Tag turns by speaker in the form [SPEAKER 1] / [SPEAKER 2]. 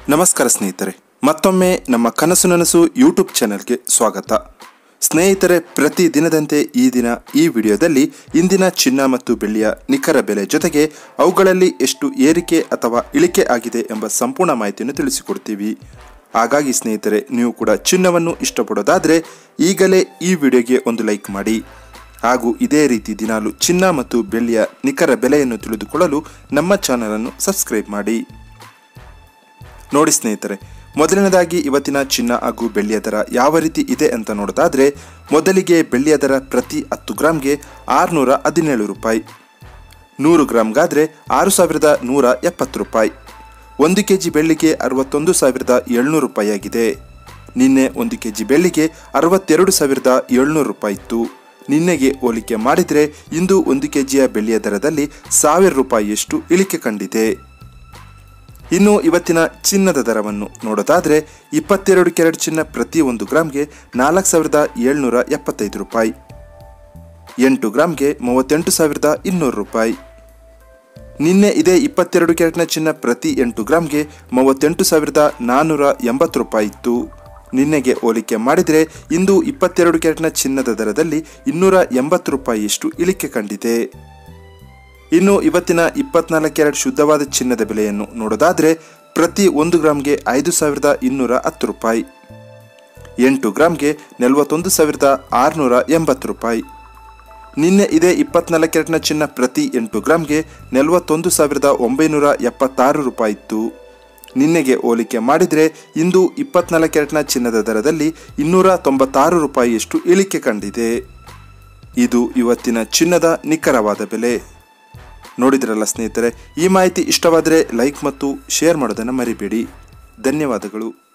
[SPEAKER 1] ನಮಸ್ಕಾರ ಸ್ನೇಹಿತರೆ, ಮತ್ತೊಮ್ಮೆ ನಮ್ಮ ಕನಸು ನನಸು ಯೂಟ್ಯೂಬ್ ಚಾನೆಲ್ಗೆ ಸ್ವಾಗತ. ಸ್ನೇಹಿತರೆ, ಪ್ರತಿ ದಿನದಂತೆ ಈ ದಿನ ಈ ವಿಡಿಯೋದಲ್ಲಿ ಇಂದಿನ ಚಿನ್ನ ಮತ್ತು ಬೆಳ್ಳಿಯ ನಿಖರ ಬೆಲೆ ಜೊತೆಗೆ ಅವುಗಳಲ್ಲಿ ಎಷ್ಟು ಏರಿಕೆ ಅಥವಾ ಇಳಿಕೆ ಆಗಿದೆ ಎಂಬ ಸಂಪೂರ್ಣ ಮಾಹಿತಿಯನ್ನು ತಿಳಿಸಿಕೊಡ್ತೀವಿ. ಹಾಗಾಗಿ ಸ್ನೇಹಿತರೆ, ನೀವು ಕೂಡ ಚಿನ್ನವನ್ನು ಇಷ್ಟಪಡೋದಾದರೆ ಈಗಲೇ ಈ ವಿಡಿಯೋಗೆ ಒಂದು ಲೈಕ್ ಮಾಡಿ. ಹಾಗೂ ಇದೇ ರೀತಿ ದಿನಾಲು ಚಿನ್ನ ಮತ್ತು ಬೆಳ್ಳಿಯ ನಿಖರ ಬೆಲೆಯನ್ನು ತಿಳಿದುಕೊಳ್ಳಲು ನಮ್ಮ ಚಾನಲನ್ನು ಸಬ್ಸ್ಕ್ರೈಬ್ ಮಾಡಿ. ನೋಡಿ ಸ್ನೇಹಿತರೆ, ಮೊದಲನೇದಾಗಿ ಇವತ್ತಿನ ಚಿನ್ನ ಹಾಗೂ ಬೆಳ್ಳಿಯ ದರ ಯಾವ ರೀತಿ ಇದೆ ಅಂತ ನೋಡೋದಾದರೆ, ಮೊದಲಿಗೆ ಬೆಳ್ಳಿಯ ದರ ಪ್ರತಿ 10 ಗ್ರಾಮ್ಗೆ 617 ರೂಪಾಯಿ, 100 ಗ್ರಾಮ್ಗಾದರೆ 6170 ರೂಪಾಯಿ. 1 ಕೆಜಿ ಬೆಳ್ಳಿಗೆ 61,700 ರೂಪಾಯಿ ಆಗಿದೆ. ನಿನ್ನೆ 1 ಕೆಜಿ ಬೆಳ್ಳಿಗೆ 62,700 ರೂಪಾಯಿ ಇತ್ತು. ನಿನ್ನೆಗೆ ಹೋಲಿಕೆ ಮಾಡಿದರೆ ಇಂದು 1 ಕೆಜಿಯ ಬೆಳ್ಳಿಯ ದರದಲ್ಲಿ 1000 ರೂಪಾಯಿಯಷ್ಟು ಇಳಿಕೆ ಕಂಡಿದೆ. ಇನ್ನು ಇವತ್ತಿನ ಚಿನ್ನದ ದರವನ್ನು ನೋಡೋದಾದರೆ, 22 ಕ್ಯಾರೆಟ್ ಚಿನ್ನ ಪ್ರತಿ 1 ಗ್ರಾಮ್ಗೆ 4,775 ರೂಪಾಯಿ, 8 ಗ್ರಾಮ್ಗೆ 38,200 ರೂಪಾಯಿ. ನಿನ್ನೆ ಇದೇ 22 ಕ್ಯಾರೆಟ್ನ ಚಿನ್ನ ಪ್ರತಿ 8 ಗ್ರಾಮ್ಗೆ 38,480 ರೂಪಾಯಿ ಇತ್ತು. ನಿನ್ನೆಗೆ ಹೋಲಿಕೆ ಮಾಡಿದರೆ ಇಂದು 22 ಕ್ಯಾರೆಟ್ನ ಚಿನ್ನದ ದರದಲ್ಲಿ 280 ರೂಪಾಯಿಯಷ್ಟು ಇಳಿಕೆ ಕಂಡಿದೆ. ಇನ್ನು ಇವತ್ತಿನ 24 ಕ್ಯಾರೆಟ್ ಶುದ್ಧವಾದ ಚಿನ್ನದ ಬೆಲೆಯನ್ನು ನೋಡೋದಾದರೆ, ಪ್ರತಿ 1 ಗ್ರಾಮ್ಗೆ 5,210 ರೂಪಾಯಿ, 8 ಗ್ರಾಮ್ಗೆ 41,680 ರೂಪಾಯಿ. ನಿನ್ನೆ ಇದೇ 24 ಕ್ಯಾರೆಟ್ನ ಚಿನ್ನ ಪ್ರತಿ 8 ಗ್ರಾಮ್ಗೆ 41,976 ರೂಪಾಯಿ ಇತ್ತು. ನಿನ್ನೆಗೆ ಹೋಲಿಕೆ ಮಾಡಿದರೆ ಇಂದು 24 ಕ್ಯಾರೆಟ್ನ ಚಿನ್ನದ ದರದಲ್ಲಿ 296 ರೂಪಾಯಿಯಷ್ಟು ಇಳಿಕೆ ಕಂಡಿದೆ. ಇದು ಇವತ್ತಿನ ಚಿನ್ನದ ನಿಖರವಾದ ಬೆಲೆ. ನೋಡಿದ್ರಲ್ಲ ಸ್ನೇಹಿತರೆ, ಈ ಮಾಹಿತಿ ಇಷ್ಟವಾದರೆ ಲೈಕ್ ಮತ್ತು ಶೇರ್ ಮಾಡೋದನ್ನು ಮರಿಬೇಡಿ. ಧನ್ಯವಾದಗಳು.